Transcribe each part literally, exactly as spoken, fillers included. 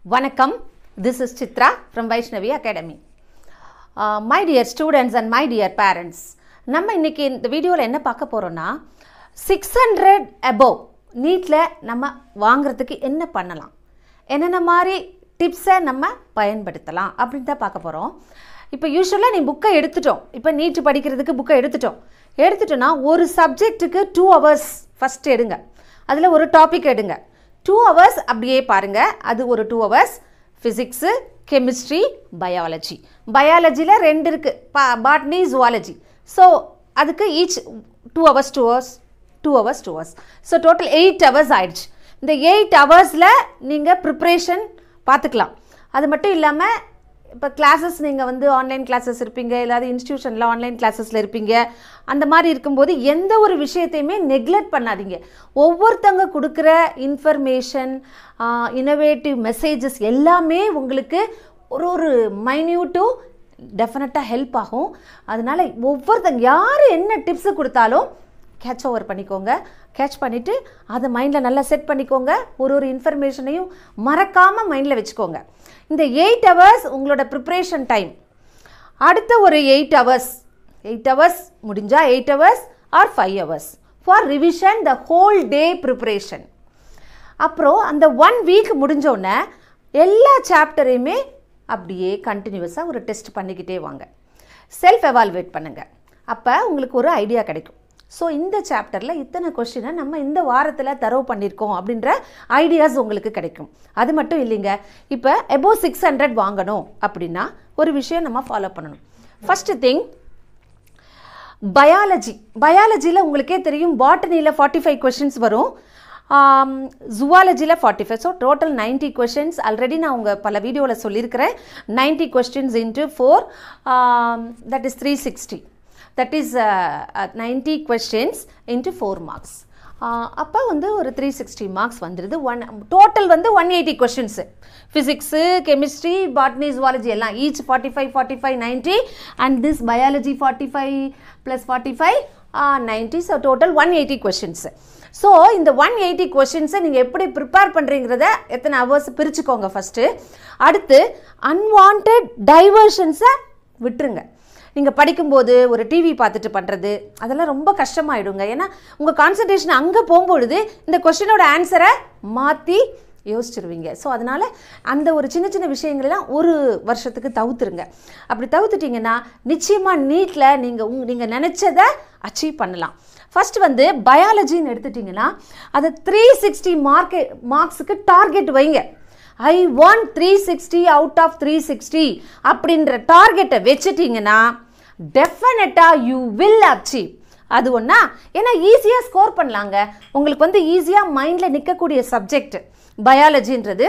Vanakkam, this is Chitra from Vaishnavi Academy. Uh, my dear students and my dear parents, நம்ம இன்னைக்கு இந்த வீடியோல என்ன பார்க்க போறோம்னா six hundred above நீட்ல நம்ம வாங்குறதுக்கு என்ன பண்ணலாம், என்னென்ன மாதிரி டிப்ஸை நம்ம பயன்படுத்தலாம் அப்படின்னு தான் பார்க்க போறோம். இப்போ யூசுவலா நீ புக்கை எடுத்துட்டோம், இப்போ நீட் படிக்கிறதுக்கு புக்கை எடுத்துட்டோம் எடுத்துட்டோம்னா ஒரு சப்ஜெக்ட்டுக்கு டூ ஹவர்ஸ் ஃபர்ஸ்ட் எடுங்க, அதில் ஒரு டாபிக் எடுங்க, டூ ஹவர்ஸ் அப்படியே பாருங்க, அது ஒரு two hours. Physics, chemistry, biology. பயாலஜியில் ரெண்டு இருக்குது, பா பாட்னி ஜுவாலஜி. ஸோ அதுக்கு each two hours two hours two hours two hours so total eight hours ஆயிடுச்சு. இந்த எயிட் ஹவர்ஸில் நீங்கள் ப்ரிப்ரேஷன் பார்த்துக்கலாம். அது மட்டும் இல்லாமல் இப்போ கிளாஸஸ் நீங்கள் வந்து ஆன்லைன் கிளாஸஸ் இருப்பீங்க, இல்லாத இன்ஸ்டியூஷனில் ஆன்லைன் கிளாஸஸில் இருப்பீங்க. அந்த மாதிரி இருக்கும்போது எந்த ஒரு விஷயத்தையுமே நெக்லெக்ட் பண்ணாதீங்க. ஒவ்வொருத்தங்க கொடுக்குற இன்ஃபர்மேஷன், இன்னோவேட்டிவ் மெசேஜஸ் எல்லாமே உங்களுக்கு ஒரு ஒரு மைன்யூட்டும் டெஃபினட்டாக ஹெல்ப் ஆகும். அதனால் ஒவ்வொருத்தங்க யார் என்ன டிப்ஸு கொடுத்தாலும் கேட்ச் ஓவர் பண்ணிக்கோங்க. கேட்ச் பண்ணிவிட்டு அதை மைண்டில் நல்லா செட் பண்ணிக்கோங்க. ஒரு ஒரு இன்ஃபர்மேஷனையும் மறக்காமல் மைண்டில் வச்சுக்கோங்க. இந்த எயிட் ஹவர்ஸ் உங்களோட ப்ரிப்ரேஷன் டைம். அடுத்த ஒரு எயிட் ஹவர்ஸ் எயிட் ஹவர்ஸ் முடிஞ்சால் eight hours or five hours for revision the whole day preparation. அப்புறம் அந்த ஒன் வீக் முடிஞ்சோடனே எல்லா சாப்டரையுமே அப்படியே கண்டினியூஸாக ஒரு டெஸ்ட் பண்ணிக்கிட்டே வாங்க. செல்ஃப் எவால்வேட் பண்ணுங்கள். அப்போ உங்களுக்கு ஒரு ஐடியா கிடைக்கும். ஸோ இந்த சாப்டரில் இத்தனை கொஸ்டினை நம்ம இந்த வாரத்தில் தரவு பண்ணியிருக்கோம் அப்படின்ற ஐடியாஸ் உங்களுக்கு கிடைக்கும். அது மட்டும் இல்லைங்க, இப்போ எபோவ் சிக்ஸ் ஹண்ட்ரட் வாங்கணும் அப்படின்னா ஒரு விஷயம் நம்ம ஃபாலோ பண்ணணும். First thing, biology. பயாலஜியில் உங்களுக்கே தெரியும், பாட்டனியில் ஃபார்ட்டி ஃபைவ் கொஷின்ஸ் வரும், ஜுவாலஜியில் forty five so total ninety questions. Already நான் உங்கள் பல வீடியோவில் சொல்லியிருக்கிறேன். Ninety questions into four, that is three sixty. that is uh, uh, ninety questions into four marks. அப்போ வந்து ஒரு த்ரீ சிக்ஸ்டி மார்க்ஸ் வந்துடுது. ஒன் டோட்டல் வந்து one eighty questions. Physics, chemistry, botany, zoology எல்லாம் each forty five forty five ninety and this biology forty five plus forty five ninety. So total one eighty questions. So இந்த one eighty கொஷின்ஸை நீங்கள் எப்படி prepare பண்ணுறீங்கிறத எத்தனை hours பிரிச்சுக்கோங்க first. அடுத்து unwanted டைவர்ஷன்ஸை விட்டுருங்க. நீங்கள் படிக்கும்போது ஒரு டிவி பார்த்துட்டு பண்ணுறது அதெல்லாம் ரொம்ப கஷ்டமாயிடுங்க. ஏன்னா உங்கள் கான்சன்ட்ரேஷன் அங்கே போகும்பொழுது இந்த கொஸ்டினோட ஆன்சரை மாற்றி யோசிச்சிருவீங்க. ஸோ அதனால் அந்த ஒரு சின்ன சின்ன விஷயங்கள்லாம் ஒரு வருஷத்துக்கு தவிர்த்துருங்க. அப்படி தவிர்த்துட்டிங்கன்னா நிச்சயமாக நீட்டில் நீங்கள் உங் நீங்கள் நினச்சதை அச்சீவ் பண்ணலாம். ஃபஸ்ட் வந்து பயாலஜின்னு எடுத்துட்டிங்கன்னா அதை த்ரீ சிக்ஸ்டி மார்க்கு மார்க்ஸுக்கு டார்கெட் வைங்க. I want three sixty out of three sixty அப்படின்ற டார்கெட்டை வச்சுட்டிங்கன்னா டெஃபினட்டாக யூ வில் அச்சீவ். அது ஒன்றா, ஏன்னா ஈஸியாக ஸ்கோர் பண்ணலாங்க. உங்களுக்கு வந்து ஈஸியாக மைண்டில் நிற்கக்கூடிய சப்ஜெக்ட் பயாலஜின்றது.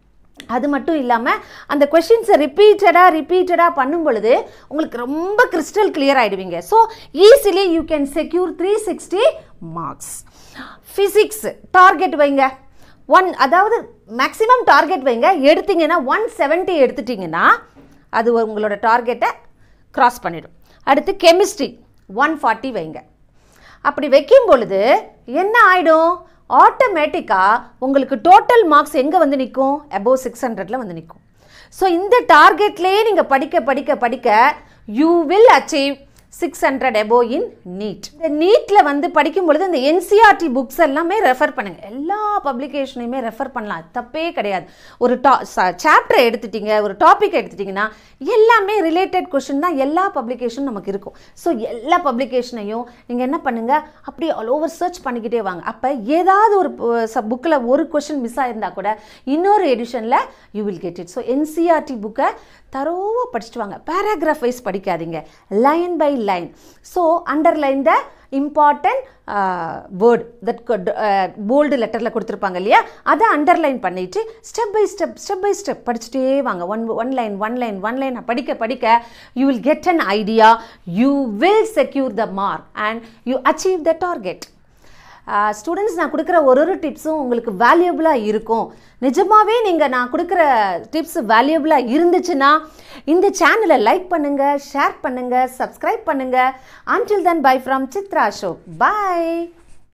அது மட்டும் இல்லாமல் அந்த கொஷின்ஸை ரிப்பீட்டடாக ரிப்பீட்டடாக பண்ணும் பொழுது உங்களுக்கு ரொம்ப கிறிஸ்டல் கிளியர் ஆகிடுவீங்க. So easily you can secure three sixty marks. Physics target வைங்க ஒன், அதாவது மேக்ஸிமம் டார்கெட் வைங்க. எடுத்தீங்கன்னா ஒன் செவன்ட்டி எடுத்துட்டிங்கன்னா அது உங்களோட டார்கெட்டை க்ராஸ் பண்ணிடும். அடுத்து கெமிஸ்ட்ரி ஒன் ஃபார்ட்டி வைங்க. அப்படி வைக்கும் பொழுது என்ன ஆகிடும், ஆட்டோமேட்டிக்காக உங்களுக்கு டோட்டல் மார்க்ஸ் எங்கே வந்து நிற்கும், அபோவ் சிக்ஸ் ஹண்ட்ரடில் வந்து நிற்கும். ஸோ இந்த டார்கெட்லேயே நீங்கள் படிக்க படிக்க படிக்க you will achieve six hundred above in NEET. இந்த நீட்டில் வந்து படிக்கும் பொழுது இந்த என்சிஆர்டி புக்ஸ் எல்லாமே ரெஃபர் பண்ணுங்கள். எல்லா பப்ளிகேஷனையுமே ரெஃபர் பண்ணலாம், தப்பே கிடையாது. ஒரு டா சாப்டரை எடுத்துட்டீங்க, ஒரு டாபிக் எடுத்துட்டிங்கன்னா எல்லாமே ரிலேட்டட் கொஷின் தான் எல்லா பப்ளிகேஷனும் நமக்கு இருக்கும். ஸோ எல்லா பப்ளிகேஷனையும் நீங்கள் என்ன பண்ணுங்கள், அப்படியே ஆல் ஓவர் சர்ச் பண்ணிக்கிட்டே வாங்க. அப்போ ஏதாவது ஒரு புக்கில் ஒரு கொஷின் மிஸ் ஆகிருந்தால் கூட இன்னொரு எடிஷனில் you will get it. So NCERT புக்கை தரோவாக படிச்சுட்டு வாங்க. பேராகிராஃப் வைஸ் படிக்காதீங்க, line by line. So underline the important word that bold லெட்டரில் கொடுத்துருப்பாங்க இல்லையா, அதை அண்டர்லைன் பண்ணிவிட்டு step by step step by step படிச்சுட்டே வாங்க. One one line one line one line படிக்க படிக்க you will get an idea, you will secure the mark and you achieve the target. Students, நான் கொடுக்குற ஒரு ஒரு டிப்ஸும் உங்களுக்கு வேல்யூபிளாக இருக்கும். நிஜமாகவே நீங்கள் நான் கொடுக்குற டிப்ஸ் வேல்யூபிளாக இருந்துச்சுன்னா இந்த சேனலை லைக் பண்ணுங்கள், ஷேர் பண்ணுங்கள், சப்ஸ்கிரைப் பண்ணுங்கள். Until then, bye from Chitra Show. Bye.